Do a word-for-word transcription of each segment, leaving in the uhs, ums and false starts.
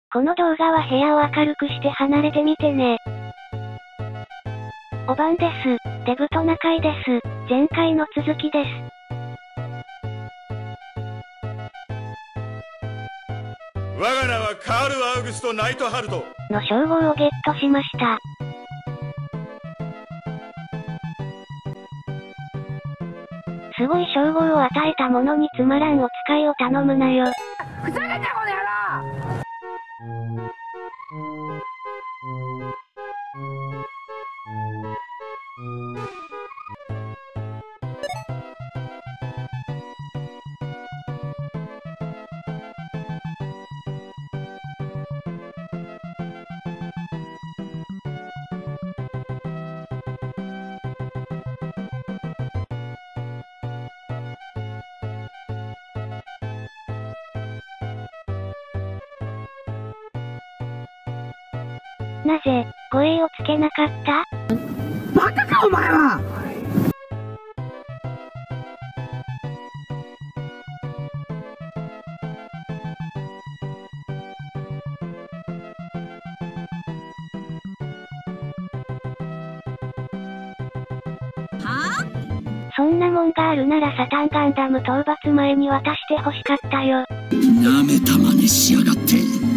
この動画は部屋を明るくして離れてみてね。おばんです。デブトナカイです。前回の続きです。 我が名はカール・アウグスト・ナイトハルトの称号をゲットしました。すごい称号を与えた者につまらんお使いを頼むなよ。 ふざけんなこの野郎！ なぜ、護衛をつけなかった？ バカかお前は！ はぁ？そんなもんがあるならサタンガンダム討伐前に渡して欲しかったよ。 なめたまねしやがって。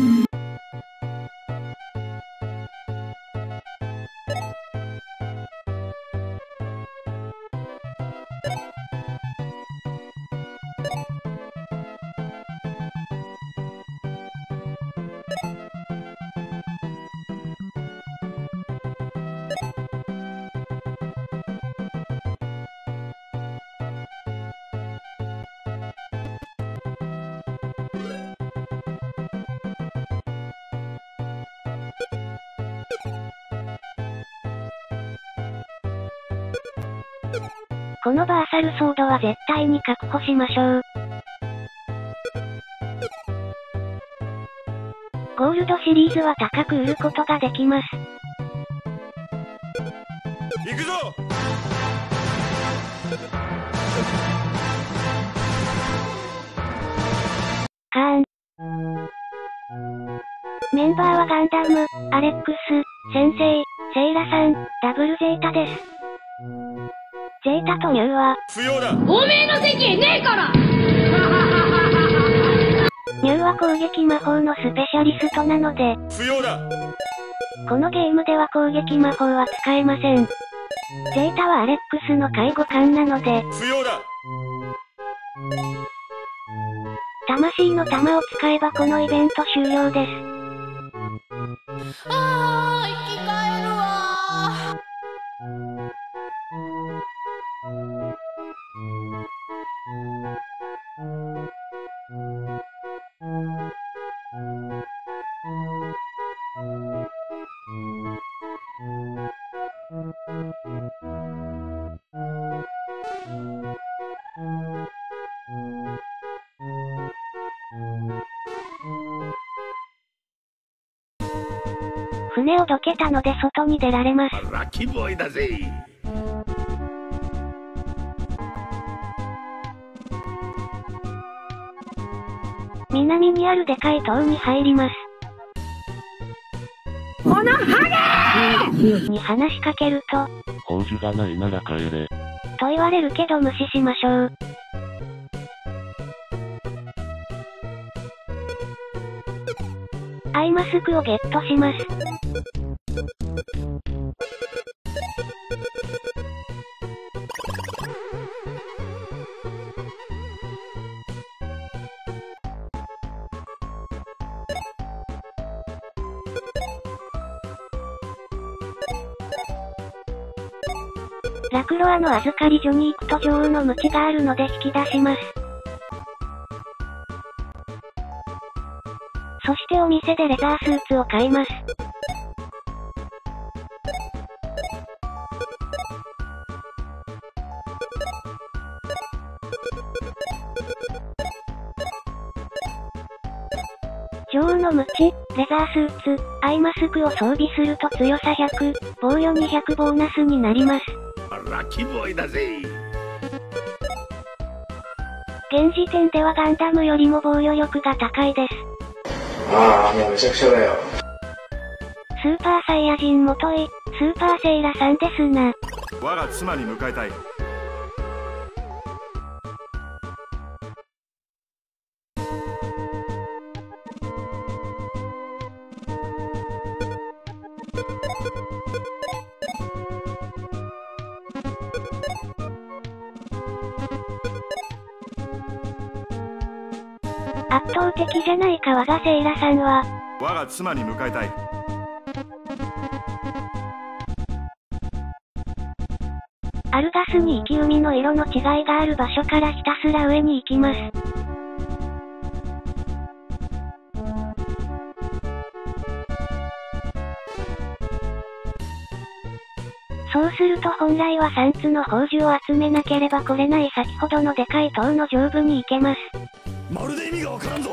このバーサルソードは絶対に確保しましょう。ゴールドシリーズは高く売ることができます。 行くぞ！ カーン。メンバーはガンダム、アレックス、先生、セイラさん、ダブルゼータです。ゼータとニューは不要だ。 おめえの席ねえから。 ニューは攻撃魔法のスペシャリストなので不要だ。 このゲームでは攻撃魔法は使えません。ゼータはアレックスの介護官なので不要だ。 魂の玉を使えばこのイベント終了です。 あー、生き返るわー。 船をどけたので外に出られます。 ラッキーボーイだぜ。 南にあるでかい塔に入ります。 このハゲに話しかけると、 宝珠がないなら帰れ。 と言われるけど無視しましょう。アイマスクをゲットします。ラクロアの預かり所に行くと女王の鞭があるので引き出します。そしてお店でレザースーツを買います。女王の鞭、レザースーツ、アイマスクを装備すると強さひゃく、防御にひゃくボーナスになります。 ラッキーボーイだぜ。 現時点ではガンダムよりも防御力が高いです。 ああ、もうめちゃくちゃだよ。 スーパーサイヤ人もとい、スーパーセイラさんですな。 我が妻に迎えたい。 圧倒的じゃないか我がセイラさんは。 我が妻に迎えたい。 アルガスに行き海の色の違いがある場所からひたすら上に行きます。そうすると本来はさんつの宝珠を集めなければ来れない先ほどのでかい塔の上部に行けます。 まるで意味がわからんぞ。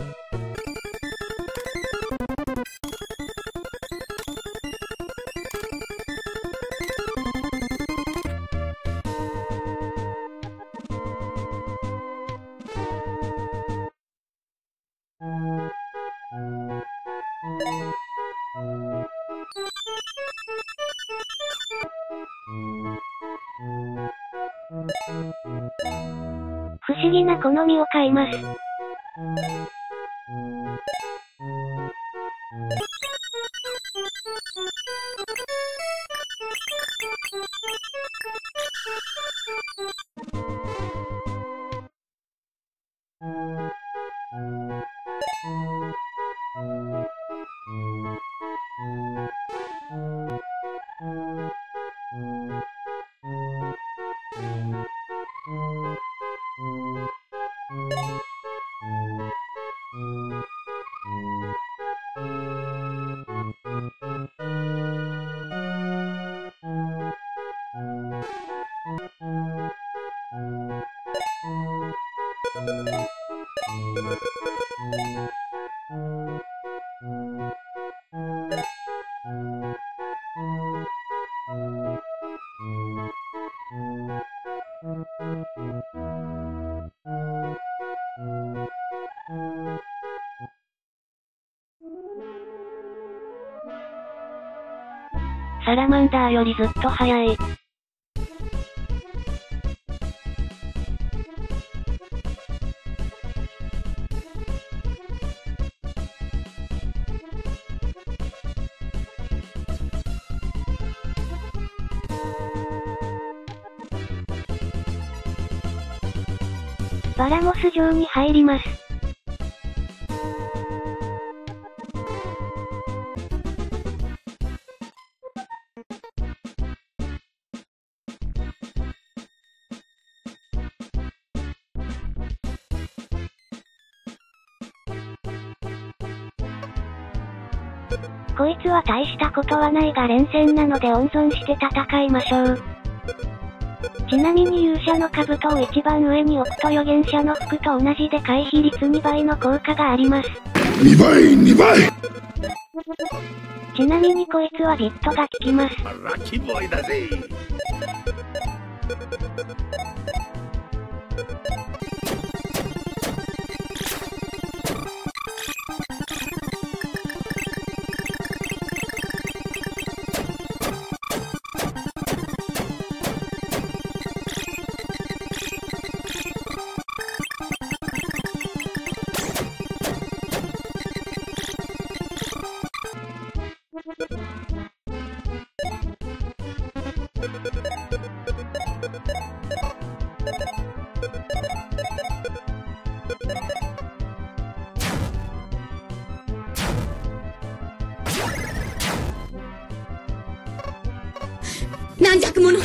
不思議な好みを買います。サラマンダーよりずっと速い。バラモス城に入ります。こいつは大したことはないが連戦なので温存して戦いましょう。ちなみに勇者の兜を一番上に置くと預言者の服と同じで回避率にばいの効果があります。 にばいにばい。 ちなみにこいつはビットが効きます。 ラッキーボーイだぜ。 軟弱者。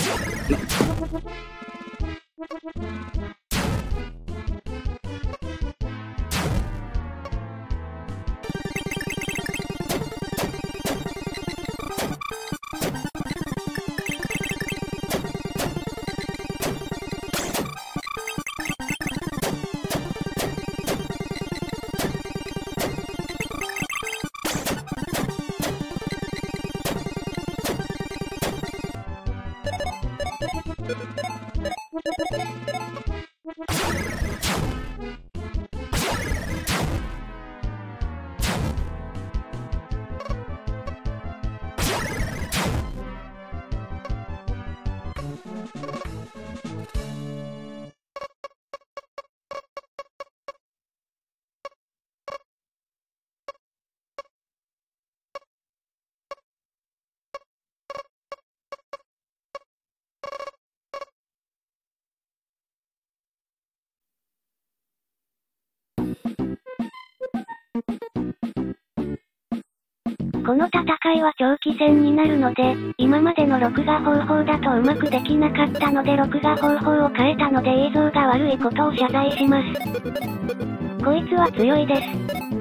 この戦いは長期戦になるので、今までの録画方法だとうまくできなかったので録画方法を変えたので映像が悪いことを謝罪します。こいつは強いです。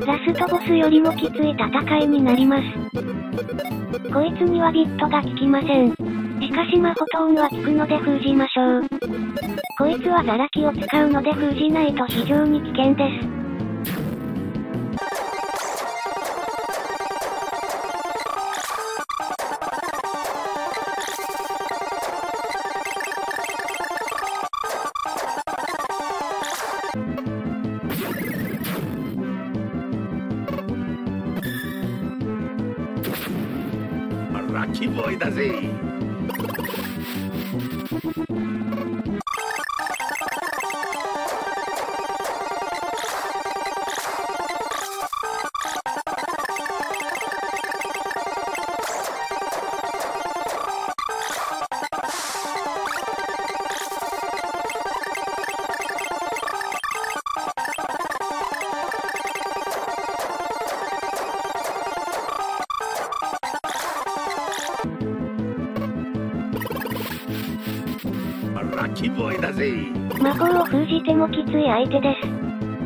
ラストボスよりもきつい戦いになります。こいつにはビットが効きません。しかし魔法トーンは効くので封じましょう。こいつはザラキを使うので封じないと非常に危険です。 ラッキーボーイだぜ。ラッキーボーイだぜ。 魔法を封じてもきつい相手です。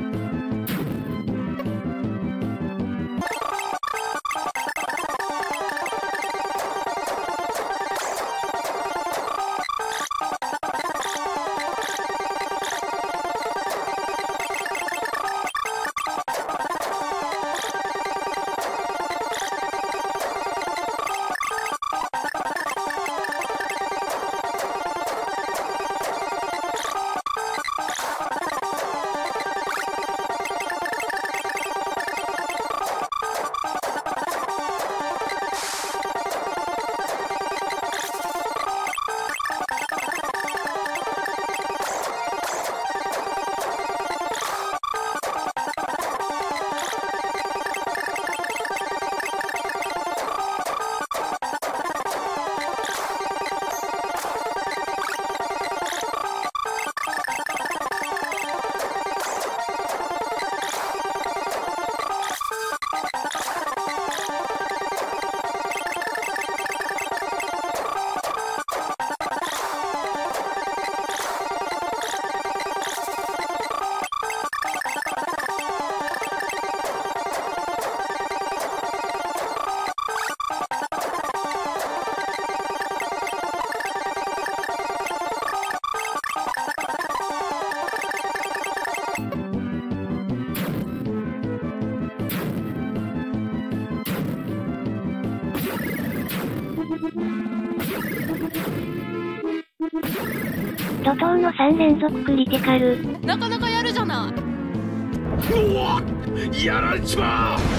怒涛のさん連続クリティカル。 なかなかやるじゃない。 うわっ、やられちまう。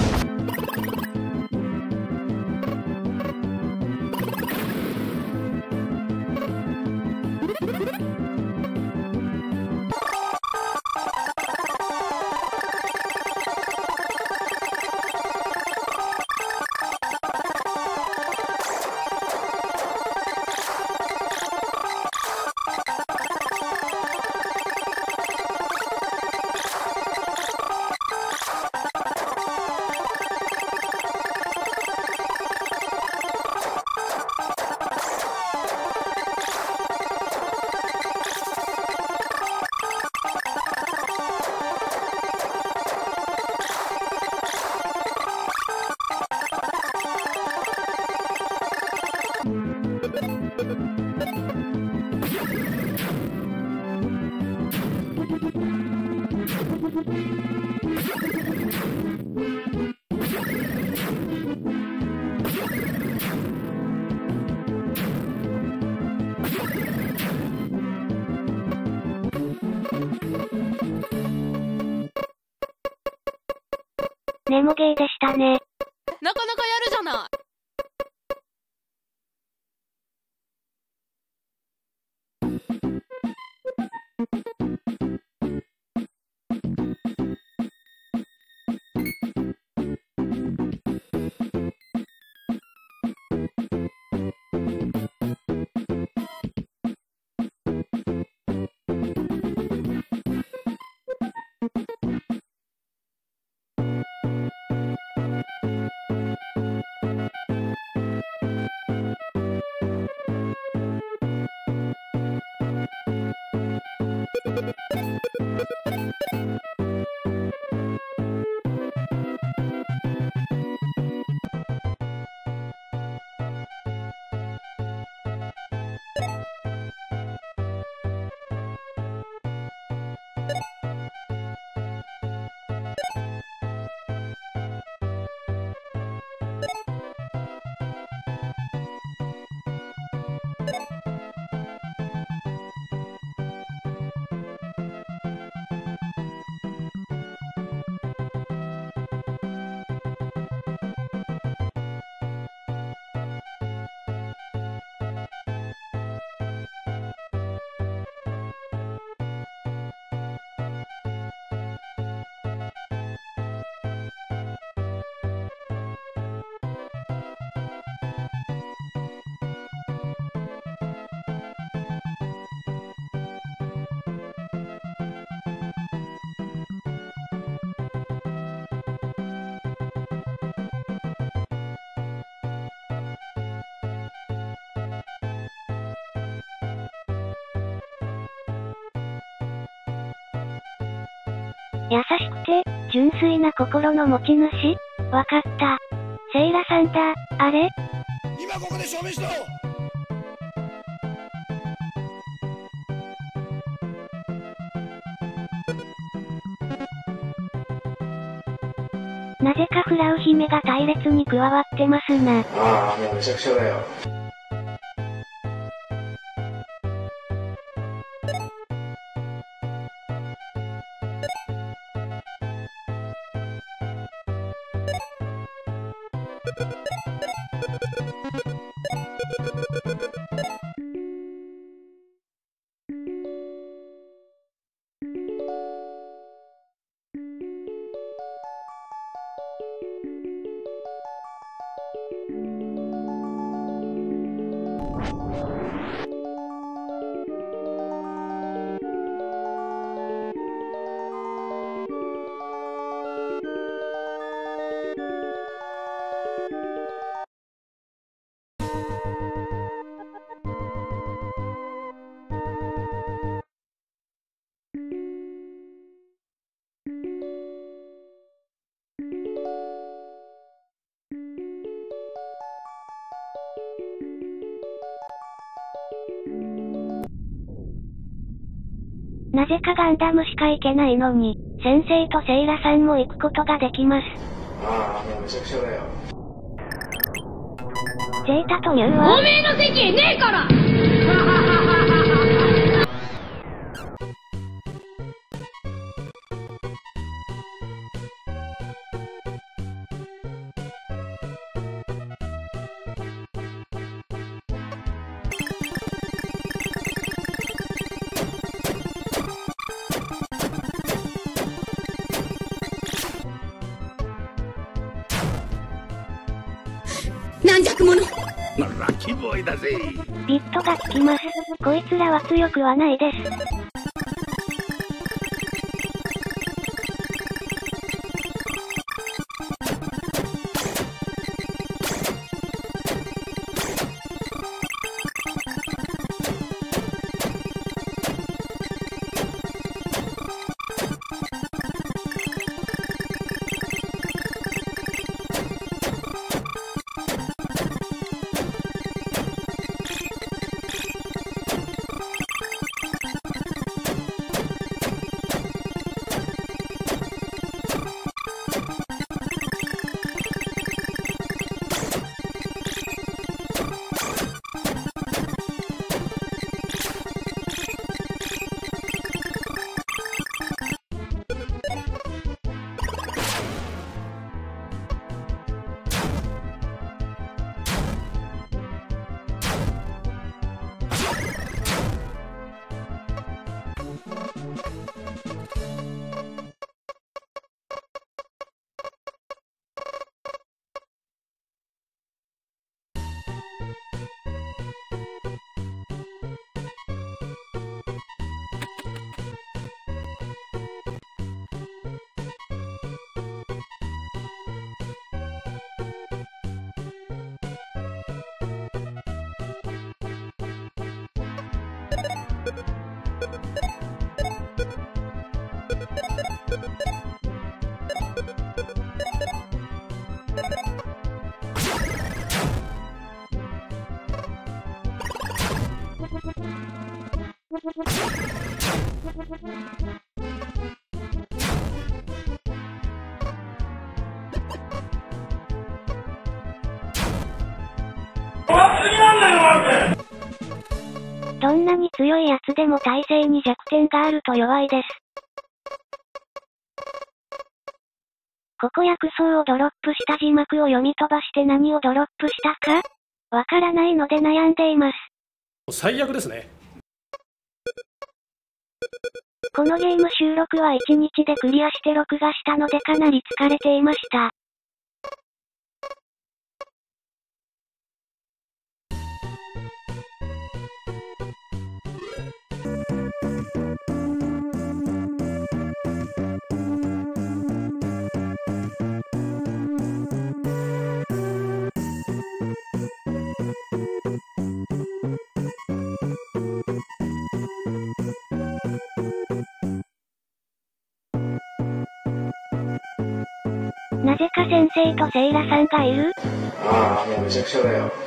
ネモゲーでしたね。 なかなかやるじゃない。 優しくて、純粋な心の持ち主？わかった。セイラさんだ、あれ？ 今ここで証明しろ。 なぜかフラウ姫が隊列に加わってますな。 ああ、もうめちゃくちゃだよ。 なぜかガンダムしか行けないのに、先生とセイラさんも行くことができます。 ああ、もうめちゃくちゃだよ。 ゼータとニューはおめえの席ねえから軟弱者。 ラッキーボーイだぜ。 ビットが効きます。こいつらは強くはないです。 どんなに強いやつでも耐性に弱点があると弱いです。ここ薬草をドロップした字幕を読み飛ばして何をドロップしたかわからないので悩んでいます。 最悪ですね。 このゲーム収録はいちにちでクリアして録画したのでかなり疲れていました。なぜか先生とセイラさんがいる？ ああ、もうめちゃくちゃだよ。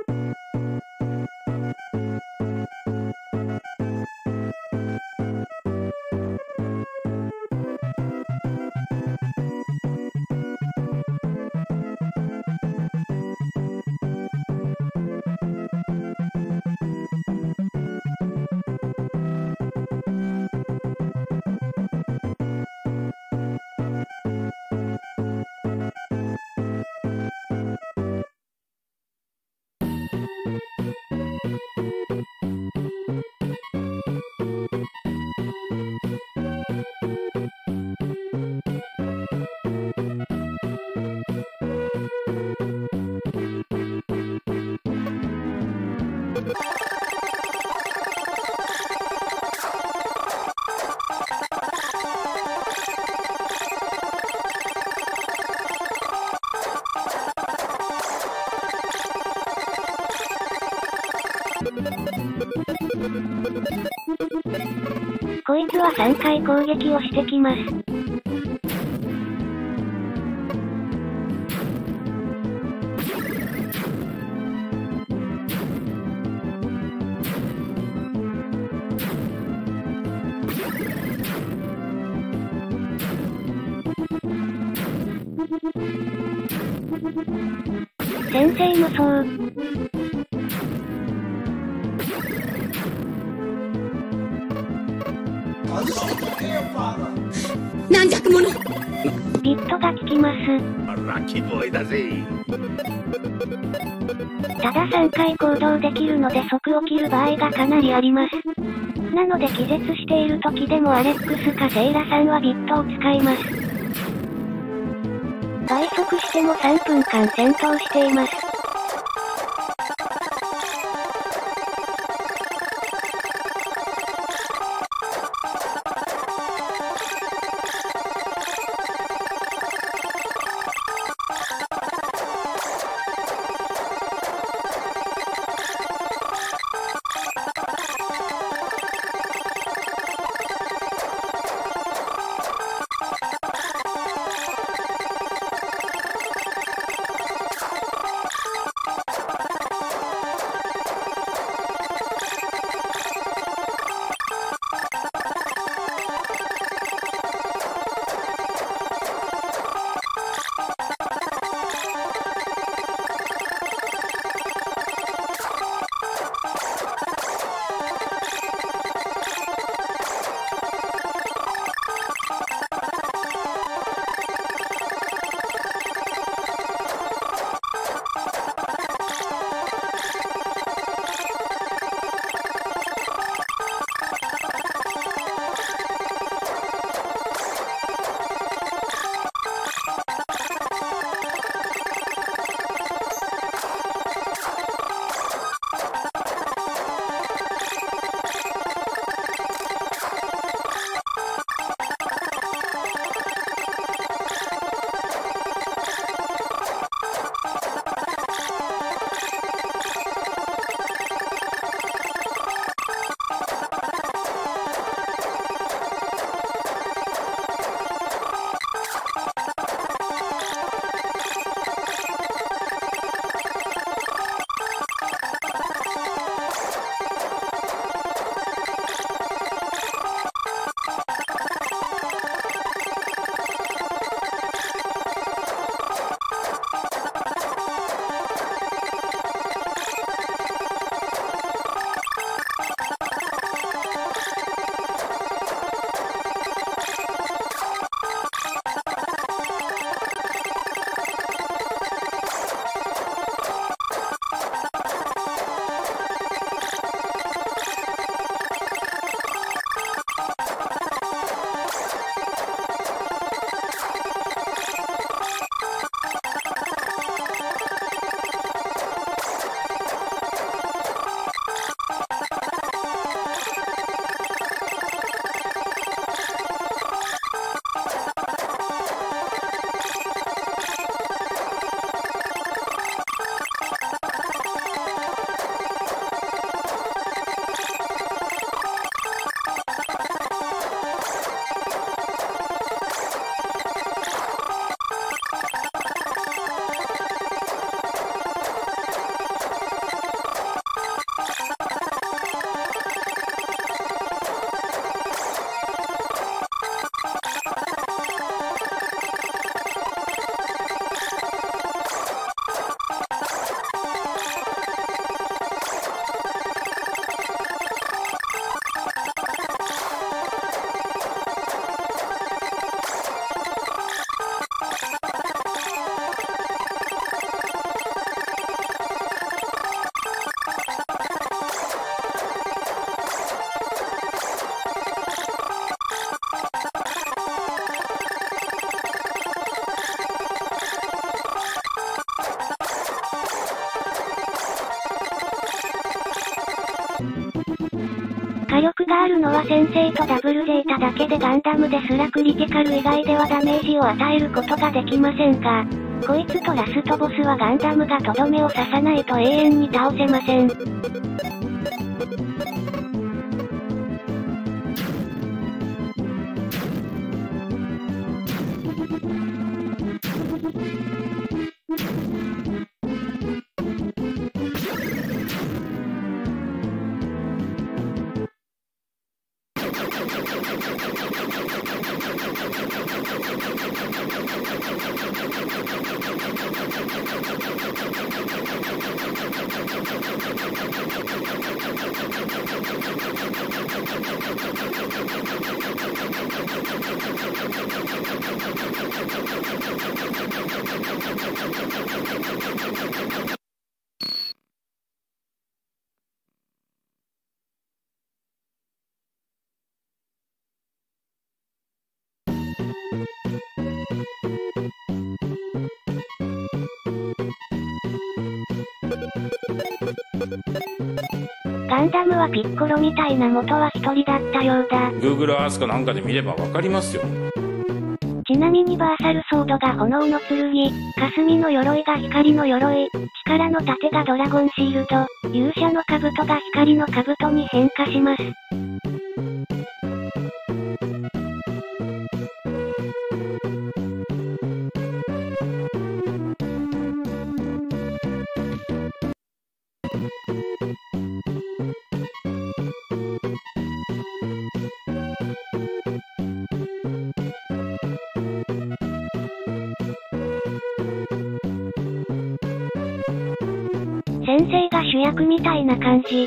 こいつはさんかい攻撃をしてきます。先生無双。 軟弱者。 ビットが効きます。 ラッキーボーイだぜ。 たださんかい行動できるので即を切る場合がかなりあります。なので気絶している時でもアレックスかセイラさんはビットを使います。倍速してもさんぷんかん戦闘しています。 のは先生とダブルゼータだけでガンダムですらクリティカル以外ではダメージを与えることができませんが、こいつとラストボスはガンダムがとどめを刺さないと永遠に倒せません。ガンダムはピッコロみたいな元は一人だったようだ。 Google Earth かなんかで見ればわかりますよ。 ちなみにバーサルソードが炎の剣、霞の鎧が光の鎧、力の盾がドラゴンシールド、勇者の兜が光の兜に変化します。先生が主役みたいな感じ。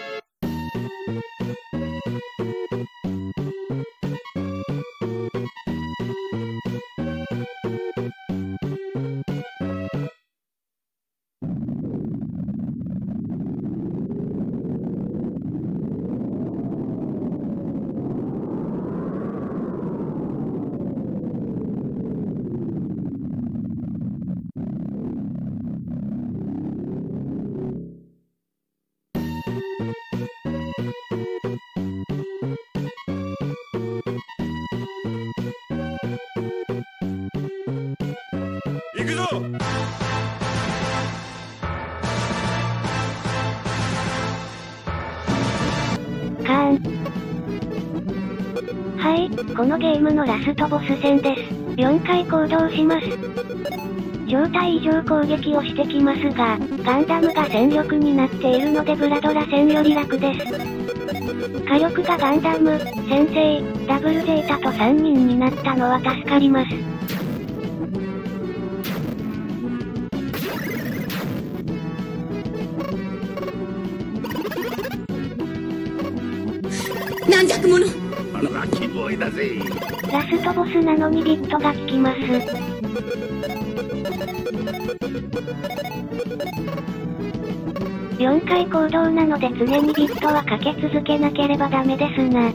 行くぞ。 カーン。はい、このゲームのラストボス戦です。よんかい行動します。状態異常攻撃をしてきますが、ガンダムが戦力になっているのでブラドラ戦より楽です。火力がガンダム、先生、ダブルゼータとさんにんになったのは助かります。 軟弱者。 ラッキーボーイだぜ。 ラストボスなのにビットが効きます。よんかい行動なので常にビットはかけ続けなければダメですな。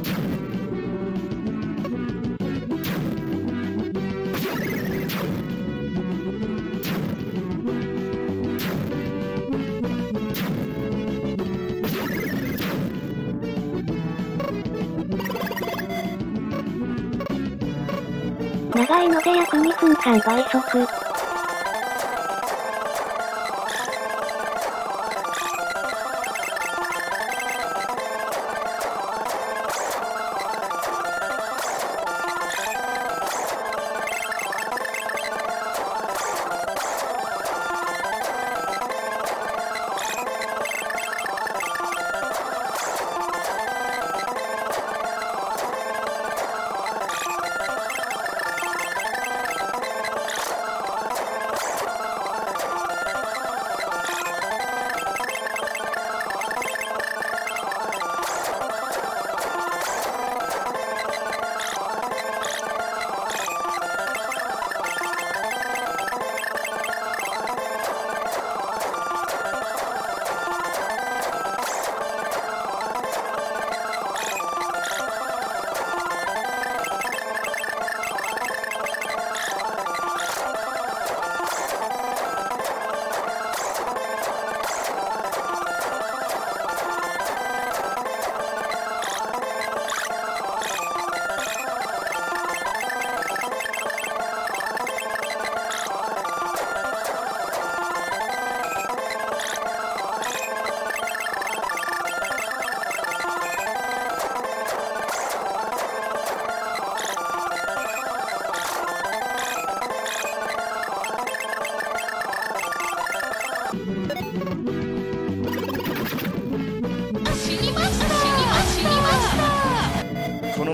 長いので約にふんかん倍速。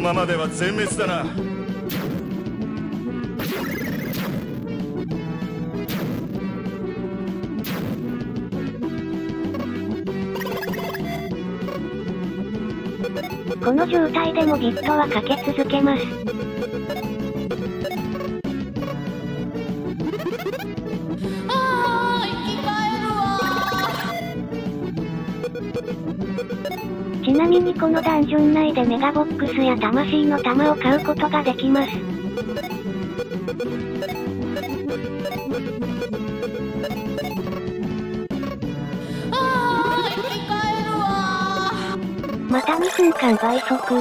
ままでは全滅だな。 この状態でもビットはかけ続けます。 あー、生き返るわ。 ちなみにこのダンジョン内でメガボックスや魂の玉を買うことができます。 あー、生き返るわ。 またにふんかん倍速。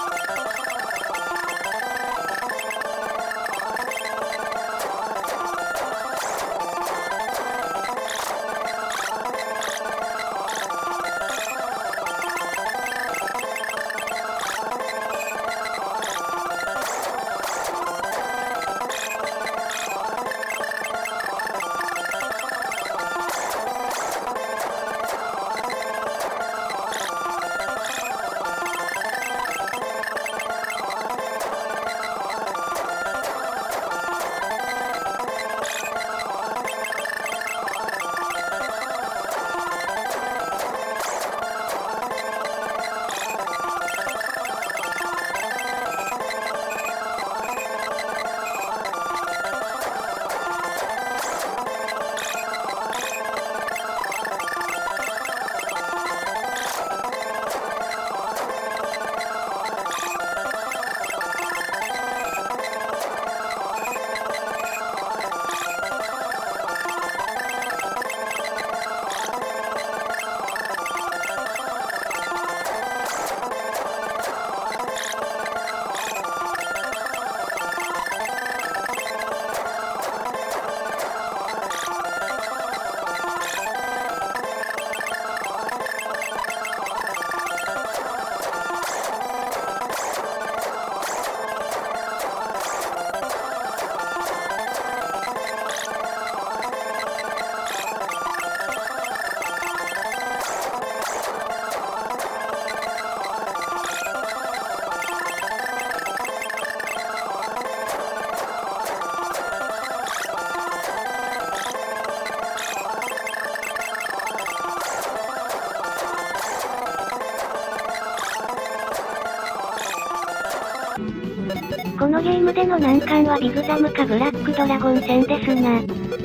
このゲームでの難関はビグザムかブラックドラゴン戦ですな。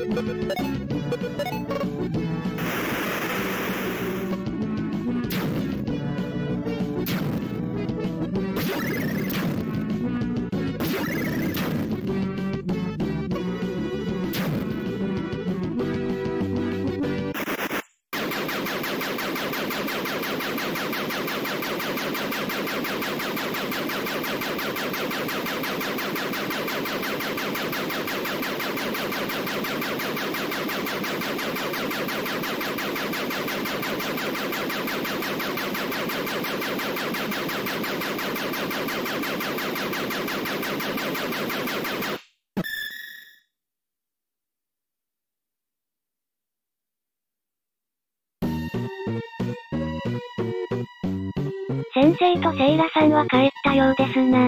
先生とセイラさんは帰ったようですな。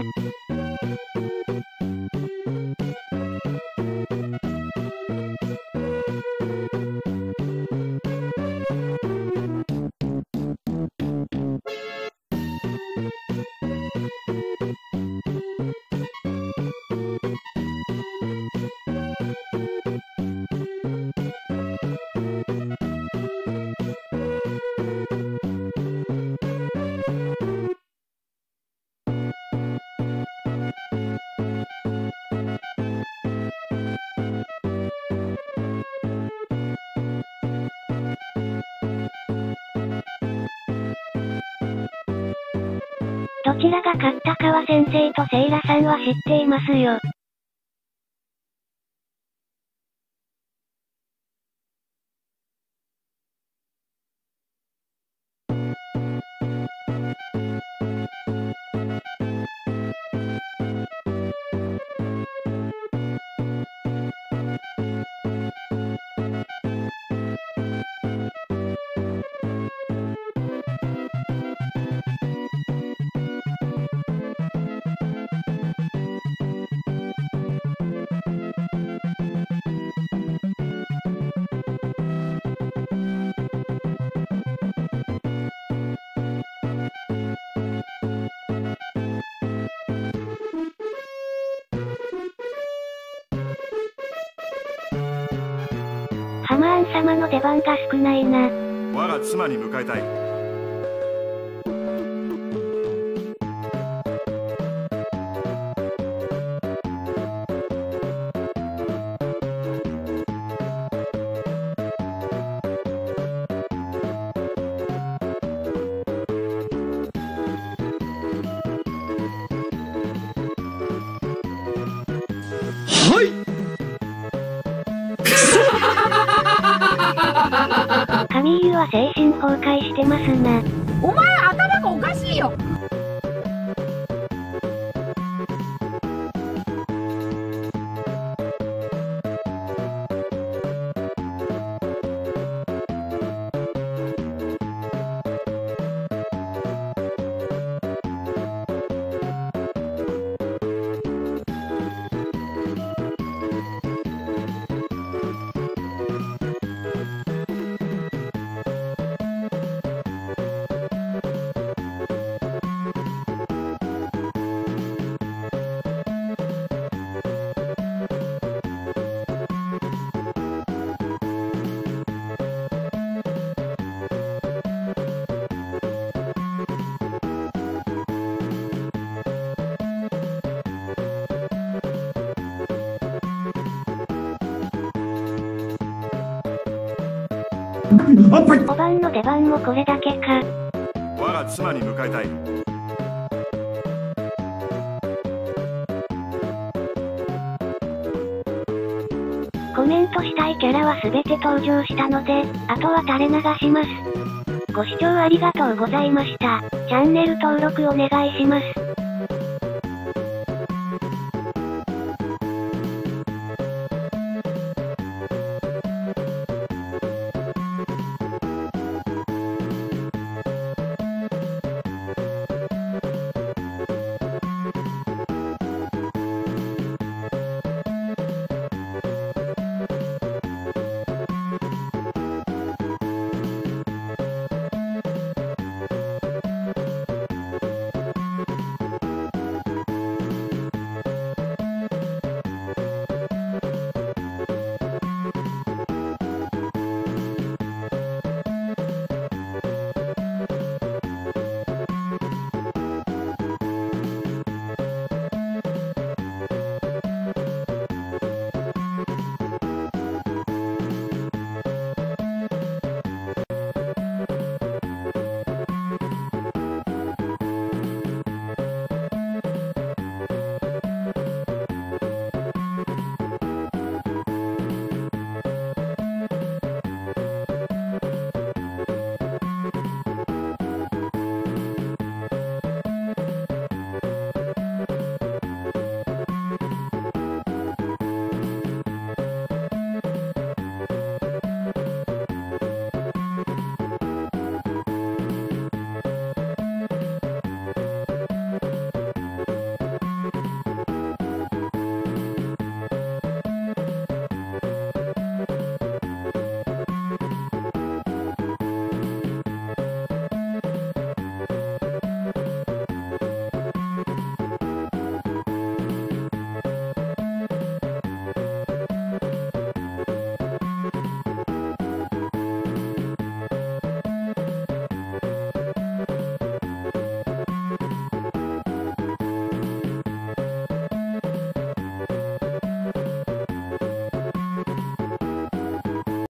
どちらが勝ったかは先生とセイラさんは知っていますよ。 ハマーン様の出番が少ないな。 我が妻に迎えたい。 カミーユは精神崩壊してますな。 お前頭がおかしいよ。 おばんの出番もこれだけか。 我が妻に迎えたい。 コメントしたいキャラはすべて登場したので、あとは垂れ流します。ご視聴ありがとうございました。チャンネル登録お願いします。